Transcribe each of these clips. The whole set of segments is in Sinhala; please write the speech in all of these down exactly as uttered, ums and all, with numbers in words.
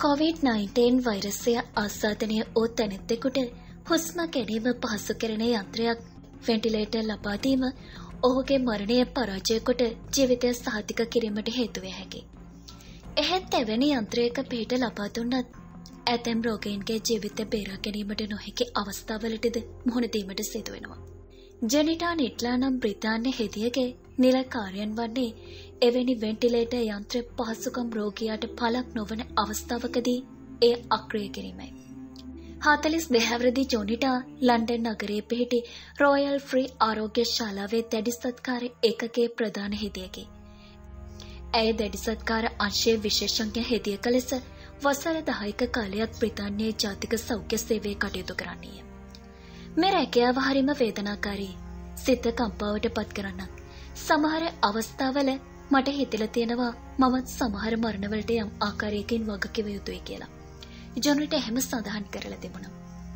කොවිඩ් නයින්ටීන් වෛරසය ආසාදනය වූ තැනැත්තෙකුට හුස්ම ගැනීම පහසු කරන යන්ත්‍රයක් වෙන්ටිලේටර් ලබා දීම ඔහුගේ මරණය පරාජය කොට ජීවිතය සහතික කිරීමට හේතු විය හැකියි. එහෙත් එවැනි යන්ත්‍රයක පිහිට ලබා දුන්නත් ඇතැම් රෝගීන්ගේ ජීවිත බේරා ගැනීමට නොහැකි අවස්ථාවලටද මුහුණ දීමට සිදු වෙනවා. ජෙනිටා නිට්ලා නම් බ්‍රිතාන්‍ය හෙදියගේ නිල කාර්යයන් වන්නේ එවැනි වෙන්ටිලේටර් යන්ත්‍ර පහසුකම් රෝගියාට පළක් නොවන අවස්ථාවකදී එය අක්‍රිය කිරීමයි. හතළිස් දෙක හැවිරිදි ජොනිටා ලන්ඩන් නගරයේ පිහිටි රෝයල් ෆ්‍රී ආරෝග්‍ය ශාලාවේ දැඩි සත්කාර ඒකකයේ ප්‍රධාන හෙදියකි. ඇය දැඩි සත්කාර අංශයේ විශේෂඥ හෙදියක ලෙස වසර දහයක කාලයක් බ්‍රිතාන්‍යයේ ජාතික සෞඛ්‍ය සේවයේ කටයුතු කරන්නීය. මේ රැකියාව හරිම වේදනාකාරී, සිත කම්පාවට පත් කරන්නක්. සමහර අවස්ථාවල මට හිතලා තියෙනවා මමත් සමහර මරණවලට යම් ආකාරයකින් වගකිව යුතුයි කියලා. ජොනිට එහෙම සඳහන් කරලා තිබුණා.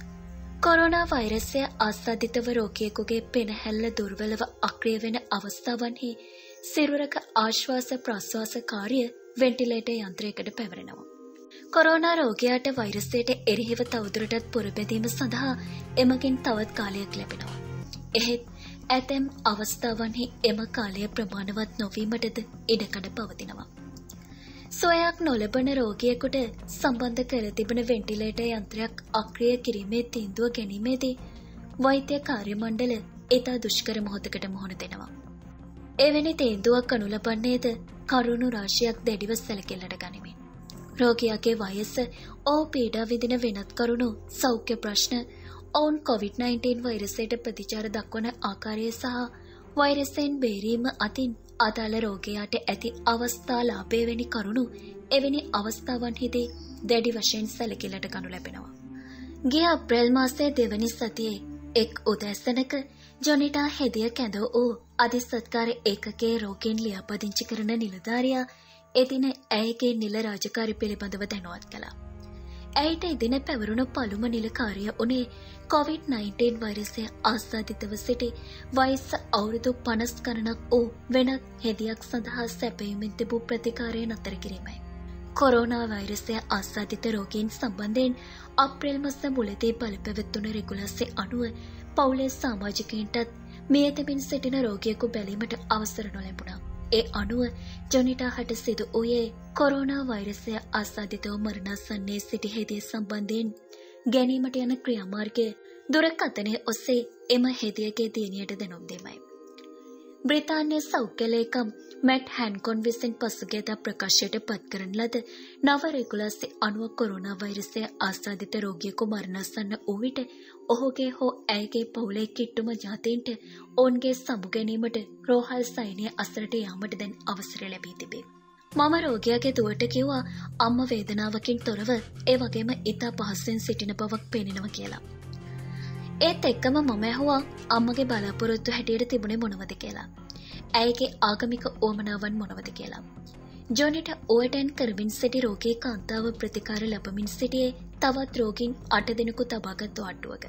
කොරෝනා වෛරසය ආසාදිතව රෝගියෙකුගේ පෙනහැල්ල දුර්වලව අක්‍රිය වෙන අවස්ථාවන්හි සිරුරක ආශ්වාස ප්‍රශ්වාස කාර්ය වෙන්ටිලේටර් යන්ත්‍රයකට පැවරෙනවා. කොරෝනා රෝගියාට වෛරසයට එරෙහිව තවදුරටත් පුරබැදීම සඳහා එමගින් තවත් කාලයක් ලැබෙනවා. එහෙත් ඇතැම් අවස්ථාවන්හි එම කාලය ප්‍රමාණවත් නොවීමටද ඉඩකඩ පවතිනවා. සොයක් නොලබන රෝගියෙකුට සම්බන්ධ කර තිබෙන වෙන්ටිලේටර් යන්ත්‍රයක් අක්‍රිය කිරීමේ තීන්දුව ගැනීමේදී වෛද්‍ය කාර්ය මණ්ඩල ඉතා දුෂ්කර මොහොතකට මුහුණ දෙනවා. එවැනි තීන්දුවක් අනු ලබන්නේද කරුණු රාශියක් දැඩිව සැලකිල්ලට ගනිමින්. රෝගියාගේ වයස, ඔහු පීඩා විඳින වෙනත් කරුණු, සෞඛ්‍ය ප්‍රශ්න, ඔවුන් කොවිඩ් නයින්ටීන් වෛරසයට ප්‍රතිචාර දක්වන ආකාරය සහ වෛරසයෙන් බේරීම අතින් අදාළ රෝගියාට ඇති අවස්ථා ලාභය වැනි කරුණු එවැනි අවස්ථාවන්හිදී දැඩි වශයෙන් සැලකිල්ලට ගනු ලැබෙනවා. ගිය අප්‍රේල් මාසයේ දෙවැනි සතියේ එක් උදෑසනක ජොනිටා හෙදිය කැඳ වූ අධිසත්කාර ඒකකයේ රෝගීන් ලියාපදිංචි කරන නිලධාරියා එදින ඇයගේ නිල රාජකාරි පිළිබඳව දැනුවත් කළා. ඇයට එදින පැවරුණු පළුම නිල කාර්යය උනේ කොවිඩ් නයින්ටීන් වෛරසය ආසාදිතව සිටි වයස අවුරුදු පනස් ගණනක් වූ වෙනත් හෙදියක් සඳහා සැපයීමෙන් තිබූ ප්‍රතිකාරය නතර කිරීමයි. කොරෝනා වෛරසය ආසාදිත රෝගීන් සම්බන්ධයෙන් අප්‍රේල් මාස මුලදී බලපැවැත්වුණු රෙගුලාසිය අනුව පවුලේ සමාජිකයින්ටත් මියතමින් සිටින රෝගියෙකු බැලීමට අවසර නොලැබුණා. ඒ අනුව ජොනිටා හට සිදු වූයේ කොරෝනා වෛරසය ආසාදිතව මරණාසන්නයේ සිටි හෙදිය සම්බන්ධයෙන් ගැනීමට යන ක්‍රියාමාර්ගය දුරකථනය ඔස්සේ එම හෙදියගේ දියණියට දැනුම් දීමයි. බ්‍රිතාන්‍ය සෞඛ්‍ය ලේකම් මැට් හැන්කොන් විසින් පසුගියදා ප්‍රකාශයට පත් කරන ලද නව රෙගුලාසිය අනුව කොරෝනා වෛරසය ආසාදිත රෝගියෙකු මරණාසන්න වූ විට ඔහුගේ හෝ ඇයගේ පවුලේ කිට්ටුම ඥාතීන්ට ඔවුන්ගේ සමු ගැනීමට රෝහල් සෛන්‍ය අසරට යාමට දැන් අවසර ලැබී තිබේ. මම රෝගියාගේ දුවට කිව්වා අම්ම වේදනාවකින් තොරව ඒ වගේම ඉතා පහසෙන් සිටින බවක් පෙනෙනවා කියලා. ඒත් එක්කම මම ඇහුවා අම්මගේ බලාපොරොත්තු හැටියට තිබුණේ මොනවද කියලා. ඇයගේ ආගමික උවමනාවන් මොනවද කියලා. ජොනිට ඕවටන් කරමින් සිටි රෝගී කාන්තාව ප්‍රතිකාර ලැබමින් සිටියේ තවත් රෝගීන් අට දෙනෙකු තබාගත් ආට්ටුවක.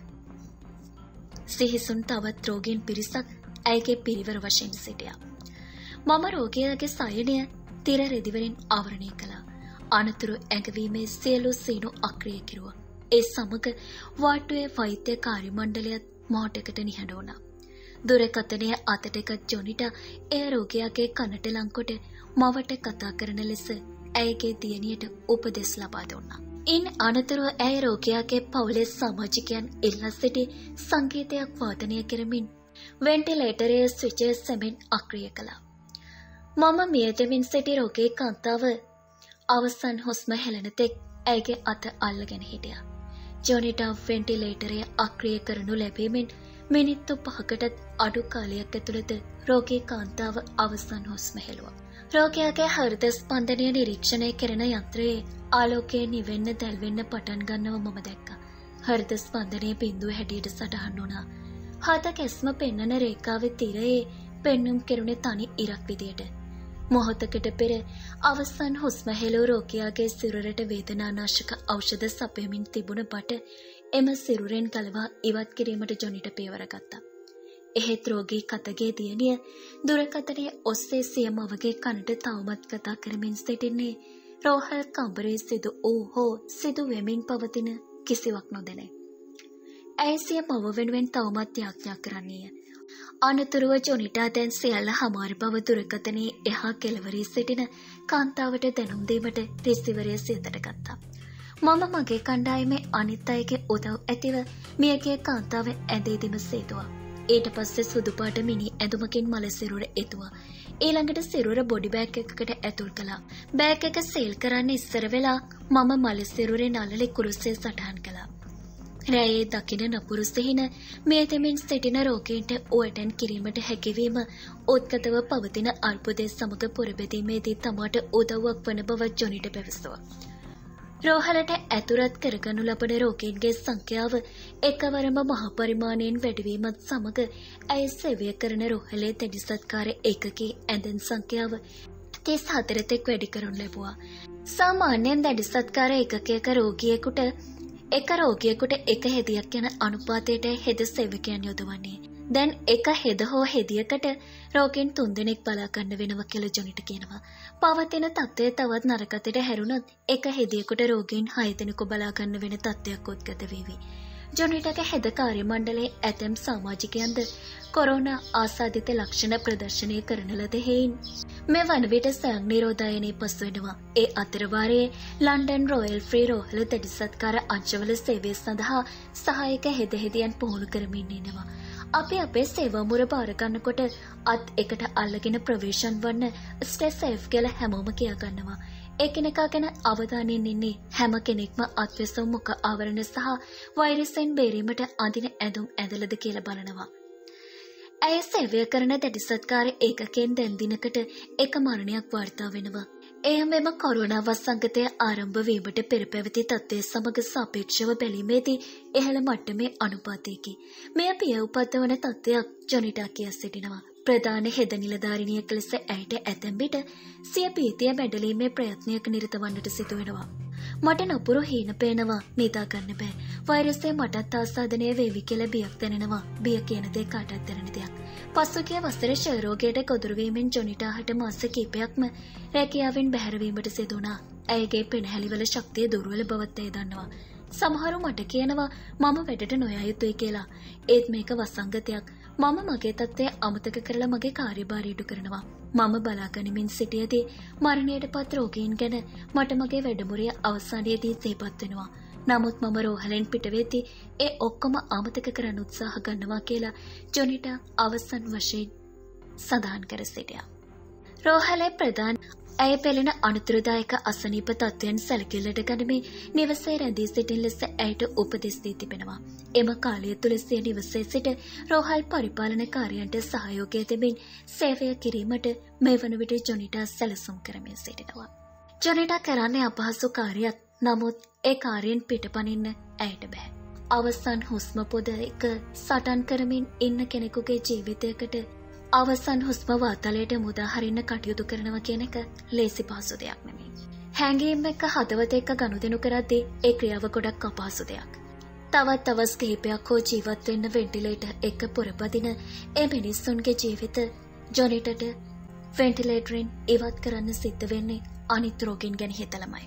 සිහිසුන් තවත් රෝගීන් පිරිසක් ඇයගේ පිරිවර වශයෙන් සිටියා. මම රෝගියාගේ සයනය තිර රෙදිවලින් ආවරණය කළා. අනතුරු ඇඟවීමේ සියලු සීනු අක්‍රිය කෙරුවා. ඒ සමග වාට්ටුවේ වෛද්‍ය කාර්ය මණ්ඩලයත් මොහොතකට නිහඬ වුණා. දුරකථනය අතටගත් ජොනිටා එය රෝගියාගේ කනට ලංකොට මවට කතා කරන ලෙස ඇයගේ දියණියට උපදෙස් ලබා දුන්නා. ඉන් අනතුරුව ඇය රෝගියාගේ පවුලේ සමාජිකයන් ඉල්ලා සිටි සංගීතයක් වාදනය කරමින් වෙන්ටිලේටරයේ ස්විචය සැමෙන් අක්‍රිය කළා. මම මියදෙමින් සිටි රෝගී කාන්තාව අවසන් හුස්ම හෙළන තෙක් ඇයගේ අත අල්ලගෙන හිටියා. ජොනිටා වෙන්ටිලේටරය අක්‍රිය කරනු ලැබීමෙන් මිනිත්තු පහකටත් අඩු කාලයක් ඇතුළත රෝගී කාන්තාව අවසන් හුස්ම හෙළුවා. රෝගියාගේ හෘද ස්පන්දනය නිරීක්ෂණය කරන යන්ත්‍රයේ ආලෝකය නිවෙන්න දැල්වෙන්න පටන් ගන්නව මම දැක්කා. හෘද ස්පන්දනයේ බිඳුව හැටියට සටහන් වුණා. හත කැස්ම පෙන්නන රේඛාවේ තිරයේ පෙන්නුම් කෙරුණේ තනි ඉරක් විදියට. මොහොතකට පෙර අවසන් හුස්ම හෙළූ රෝගියාගේ සිරුරට වේදනානාශක ඖෂධ සපයමින් තිබුණ බට එම සිරුරෙන් ගලවා ඉවත් කිරීමට ජොනිට පියවර ගත්තා. එහෙත් රෝගී කතගේ දියණිය දුරකථනය ඔස්සේ සිය මවගේ කනට තවමත් කතා කරමින් සිටින්නේ රෝහල් කඹරේ සිදු වූ හෝ සිදු වෙමින් පවතින කිසිවක් නොදැනේ. ඇය සිය මව වෙනුවෙන් තවමත් යාඥා කරන්නේය. අනතුරුව ජොනිටා දැන් සියල්ල හමාර බව දුරකථනයේ එහා කෙළවරේ සිටින කාන්තාවට දැනුම් දීමට රිසිවරය සියතට ගත්තා. මම මගේ කණ්ඩායමේ අනිත් අයගේ උදව් ඇතිව මියගේ කාන්තාව ඇඳේදීම සේතුවා. ඊට පස්සේ සුදු පාට මිනි ඇඳුමකින් මල සිරුර එතුවා. ඊළඟට සිරුර බොඩි බෑග් එකකට ඇතුල් කළා. බෑග් එක සීල් කරන්න ඉස්සර වෙලා මම මල සිරුරේ නළලේ කුරුස්සේ සටහන් කළා. රැයේ දකින නපුරු සිහින මේ දෙමින් සිටින රෝගීන්ට උවටන් කිරීමට හැකිවීම උත්කතව පවතින අර්බුදය සමග පුරබැදීමේදී තමාට උදව්වක් වන බව ජොනිට පැවසුවා. රෝහලට ඇතුළත් කරගනු ලබන රෝගීන්ගේ සංඛ්‍යාව එකවරම මහ පරිමාණයෙන් වැඩිවීමත් සමග ඇය සේවය කරන රෝහලේ දැඩි සත්කාර ඒකකයේ ඇඳන් සංඛ්‍යාව තිස් හතරක් වැඩි කරනු ලැබුවා. සාමාන්‍යයෙන් දැඩි සත්කාර ඒකකයක රෝගියෙකුට එක රෝගියෙකුට එක හෙදියක් යන අනුපාතයට හෙද සේවකයන් යොදවන්නේ. දැන් එක හෙද හෝ හෙදියකට රෝගීන් තුන්දෙනෙක් බලා ගන්න වෙනවා කියලා ජොනිට කියනවා. පවතින තත්ත්වය තවත් නරකතට හැරුණොත් එක හෙදියෙකුට රෝගීන් හය දෙනෙකු බලා ගන්න වෙන තත්ත්වයක් උද්ගත වේවි. ජොනිටගේ හෙද කාර්ය මණ්ඩලයේ ඇතැම් සමාජිකයන්ද කොරෝනා ආසාදිත ලක්ෂණ ප්‍රදර්ශනය කරන ලද හේයින් මේ වන විට සයන් නිරෝධායනයේ පසු වෙනවා. ඒ අතරවාරයේ ලන්ඩන් රොයල් ෆ්‍රී රෝහල දැඩි සත්කාර අංශවල සේවය සඳහා සහායක හෙදහෙදියන් පුහුණු කරමින් ඉන්නවා. අපි අපේ සේවා මුර බාර ගන්නකොට අත් එකට අල්ලගෙන ප්‍රවේශම් වන්න ස්ටේ සේෆ් කියලා හැමෝම කියා ගන්නවා. එකිනෙකා ගැන අවධානයෙන් ඉන්නේ හැම කෙනෙක්ම අත්වැසුම් මුඛ ආවරණ සහ වෛරසෙන් බේරීමට අඳින ඇඳුම් ඇඳලද කියලා බලනවා. ඇය සේවය කරන දැඩි සත්කාර ඒකකෙන් දැන් දිනකට එක මරණයක් වාර්තා වෙනවා. එය මෙම කොරෝනා වසංගතය ආරම්භ වීමට පෙර පැවති තත්ත්වය සමග සාපේක්ෂව බැලීමේදී ඉහළ මට්ටමේ අනුපාතයකි. මෙය පිය උපද්දවන තත්ත්වයක් ජොනිටා කියා සිටිනවා. ප්‍රධාන හෙද නිලධාරිනියක් ලෙස ඇයට ඇතැම් විට සිය පීතිය බැඩලීමේ ප්‍රයත්නයක නිරත වන්නට සිදු වෙනවා. මට නපුරු හීන පේනවා, නිදා ගන්න බෑ. වෛරසය මටත් ආසාදනය වේවි කියලා බියක් දැනෙනවා. බිය කියන දේ කාටත් දැනෙන දෙයක්. පසුගිය වසරේ ක්ෂය රෝගයට ගොදුරු වීමෙන් ජොනිටාට මාස කිහිපයක්ම රැකියාවෙන් බැහැරවීමට සිදු වුණා. ඇයගේ පෙනහැලිවල ශක්තිය දුර්වල බවත් ඇය දන්නවා. සමහරු මට කියනවා මම වැඩට නොයා යුතුයි කියලා. ඒත් මේක වසංගතයක්. මම මගේ තත්ත්වය අමතක කරලා මගේ කාර්යභාරය ඉටු කරනවා. මම බලාගනිමින් සිටියදී මරණයට පත් රෝගීන් ගැන මට මගේ වැඩමුරිය අවසානයේදී සිහිපත් වෙනවා. නමුත් මම රෝහලෙන් පිට වෙද්දී ඒ ඔක්කොම අමතක කරන්න උත්සාහ ගන්නවා කියලා ජොනිටා අවසන් වශයෙන් සඳහන් කර සිටියා. රෝහලේ ප්‍රධාන ඇය පෙළෙන අනුතුරුදායක අසනීප තත්ත්වයන් සැලකිල්ලට ගනිමින් නිවසේ රැඳී සිටින ලෙස ඇයට උපදෙස් දී තිබෙනවා. එම කාලය තුළ සිය නිවසේ සිට රෝහල් පරිපාලන කාර්යයන්ට සහයෝගය දෙමින් සේවය කිරීමට මේ වන විට ජොනිටා සැලසුම් කරමින් සිටිනවා. ජොනිටා කරන්නේ අපහසු කාර්යයක්. නමුත් ඒ කාර්යයෙන් පිටපනින්න ඇයට බෑ. අවසන් හුස්ම පොද එක සටන් කරමින් ඉන්න කෙනෙකුගේ ජීවිතයකට අවසන් හුස්ම වාතලයට මුදා හරින්න කටයුතු කරනවා කියන එක ලේසි පහසු දෙයක් නෙමෙයි. හැඟීම් එක්ක හදවත එක්ක ගනුදෙනු කරද්දී ඒ ක්‍රියාව ගොඩක් අපහසු දෙයක්. තවත් දවස් කිහිපයක් හෝ ජීවත් වෙන්න වෙන්ටිලේටර් එක පුරපදින ඒ මිනිස්සුන්ගේ ජීවිත ජොනිටට වෙන්ටිලේටරෙන් ඉවත් කරන්න සිද්ධ වෙන්නේ අනිත් රෝගීන් ගැන හිතලමයි.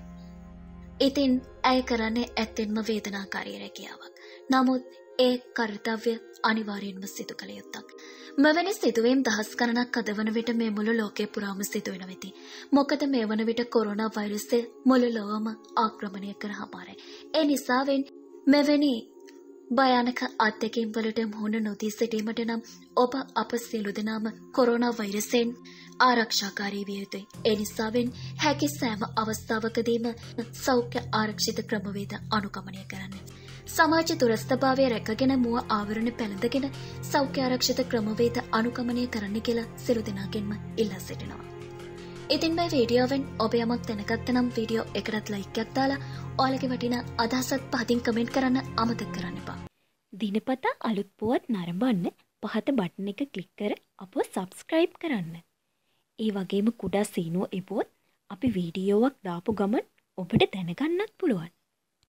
ඉතින් ඇය කරන්නේ ඇත්තෙන්ම වේදනාකාරී රැකියාවක්. නමුත් ඒ කර්තව්‍ය අනිවාර්යෙන්ම සිදු කළ යුත්තක්. මෙවැනි සිදුවීම් දහස් ගණනක් අද වන විට මේ මුළු ලෝකේ පුරාම සිදු වෙන වෙති. මොකද මේ වන විට කොරෝනා වෛරසය මුළු ලොවම ආක්‍රමණය කර හමාරයි. ඒ නිසාවෙන් මෙවැනි භයානක අත්දැකීම් වලට මුහුණ නොදී සිටීමට නම් ඔබ අප සියලු දෙනාම කොරෝනා වෛරසයෙන් ආරක්ෂාකාරී විය යුතුයි. ඒ නිසාවෙන් හැකි සෑම අවස්ථාවකදීම සෞඛ්‍ය ආරක්ෂිත ක්‍රමවේද අනුගමනය කරන්න. සමාජ දුරස්ථභාවය රැකගෙන මුව ආවරණ පැළඳගෙන සෞඛ්‍ය ආරක්ෂිත ක්‍රමවේද අනුගමනය කරන්න කියලා සියලු දෙනාගෙන්ම ඉල්ලා සිටිනවා. ඉතින් මේ වීඩියෝවෙන් ඔබ යමක් දැනගත්ත නම් වීඩියෝ එකටත් ලයික් එකක් දාලා ඔයාලගේ වටිනා අදහසත් පහතින් කමෙන්ට් කරන්න අමතක කරන්න එපා. දිනපතා අලුත් පුවත් නරඹන්න පහත බටන් එක ක්ලික් කර අපව සබ්ස්ක්‍රයිබ් කරන්න. ඒ වගේම කුඩා සීනුව එපුවොත් අපි වීඩියෝවක් දාපු ගමන් ඔබට දැනගන්නත් පුළුවන්.